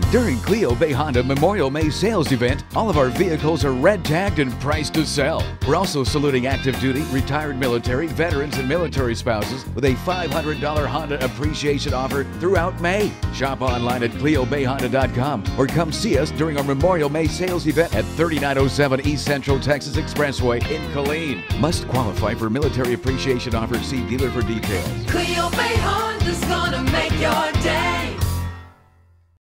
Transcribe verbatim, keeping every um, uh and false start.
During Cleo Bay Honda Memorial May sales event, all of our vehicles are red tagged and priced to sell. We're also saluting active duty, retired military, veterans, and military spouses with a five hundred dollar Honda appreciation offer throughout May. Shop online at cleo bay honda dot com or come see us during our Memorial May sales event at thirty-nine oh seven East Central Texas Expressway in Killeen. Must qualify for military appreciation offer. See dealer for details. Cleo Bay Honda's gonna make your day.